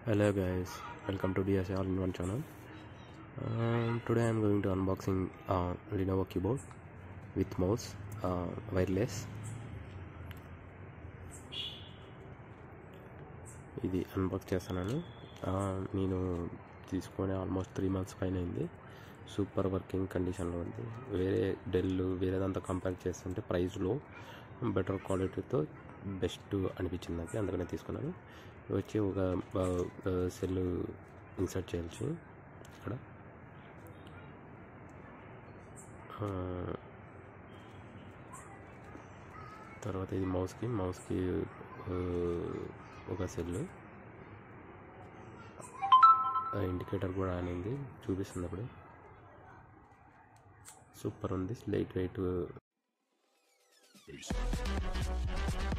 Hello guys, welcome to DSA All-in-One channel. Today I am going to unboxing Lenovo keyboard with mouse, wireless. ఇది unbox చేస్తున్నాను. నేను తీసుకొని almost 3 months పైన అయింది. Super working కండిషన్లో ఉంది. వేరేదంతా కంపేర్ చేస్తుంటే ప్రైస్లో బెటర్ క్వాలిటీతో బెస్ట్ అనిపించింది నాకు, అందుకనే తీసుకున్నాను. వచ్చి ఒక సెల్ ఇన్సర్ట్ చేయాల్సి ఇక్కడ తర్వాత ఇది మౌస్కి ఒక సెల్ ఇండికేటర్ కూడా ఆన్ అయింది, చూపిస్తుంది అప్పుడు. సూపర్ ఉంది, లైట్ వెయిట్.